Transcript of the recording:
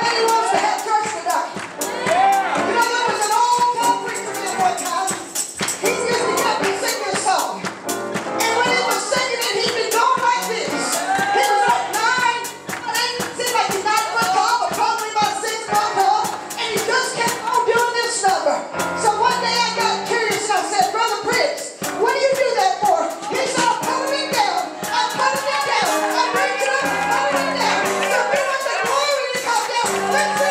many wants to have church tonight? You know, there was an old time preacher man one time. He used to get me sing this song. And when he was singing it, he'd be going like this. He was like 9, seemed like he's 9 foot tall, but probably about 6 foot tall. And he just kept on doing this number. So one day I got curious and I said, Brother Prince, what do you do that for? He said, I'm putting it down. I'm putting it down. I'm reaching up and putting it down. So we want the glory to come down. Let's